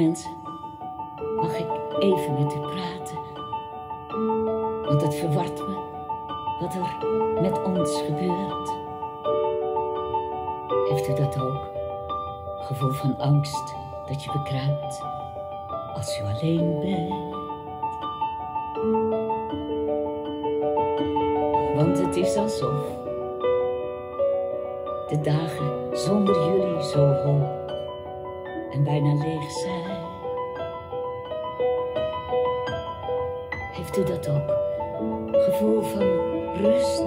mensen, mag ik even met u praten? Want het verwart me wat er met ons gebeurt. Heeft u dat ook? Gevoel van angst dat je bekruipt als u alleen bent. Want het is alsof de dagen zonder jullie zo hoog en bijna leeg zijn. Heeft u dat ook? Gevoel van rust?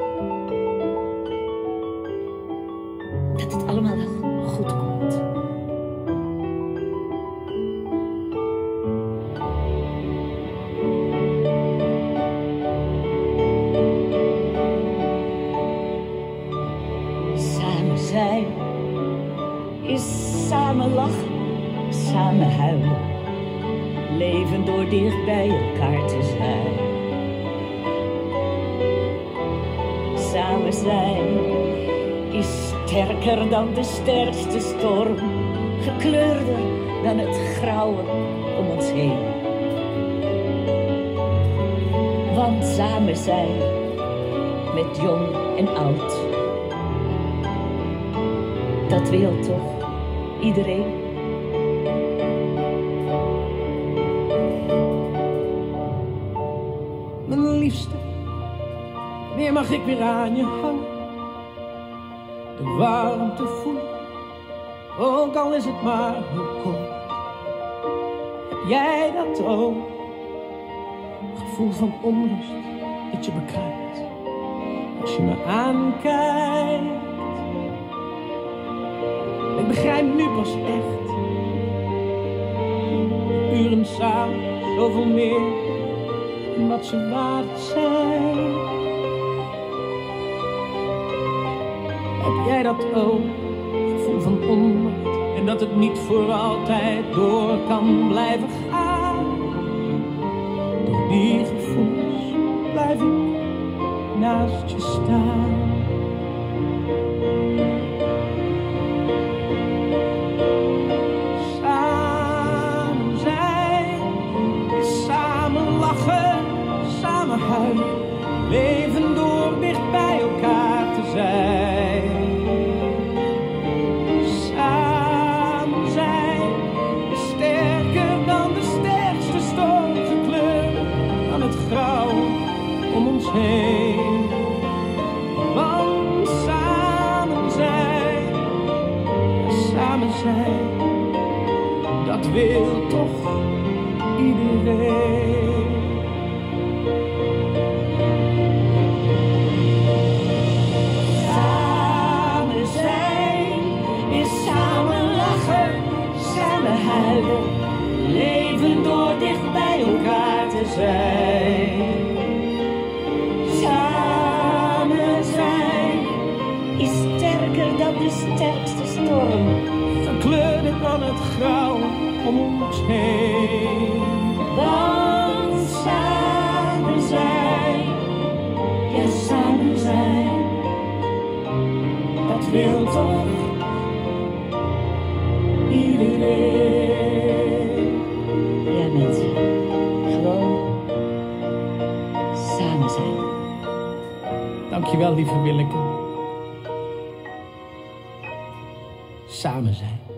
Dat het allemaal wel goed komt. Samen zijn is samen lachen, samen huilen. Leven door dicht bij elkaar te zijn. Samen zijn is sterker dan de sterkste storm, gekleurder dan het grauwe om ons heen. Want samen zijn met jong en oud, dat wil toch iedereen? Mijn liefste, wanneer mag ik weer aan je hangen? De warmte voelen, ook al is het maar heel kort. Heb jij dat ook? Gevoel van onrust dat je bekruipt als je me aankijkt. Ik begrijp nu pas echt, uren samen, zoveel meer en wat ze waard zijn. Heb jij dat ook? Gevoel van onmacht en dat het niet voor altijd door kan blijven gaan. Door die gevoelens blijf ik naast je staan. Samen zijn is samen lachen, samen huilen, leven door dicht bij elkaar te zijn. Samen zijn is sterker dan de sterkste storm, gekleurd dan het grauw om ons heen. Want samen zijn, dat wil toch iedereen. Samen zijn is samen lachen, samen huilen, leven door dicht bij elkaar te zijn. Samen zijn is sterker dan de sterkste storm, Gekleurd van het grauw om ons heen. want samen zijn, ja samen zijn, Dat wil toch iedereen. ja mensen, gewoon samen zijn. Dankjewel, lieve Willeke. Samen zijn.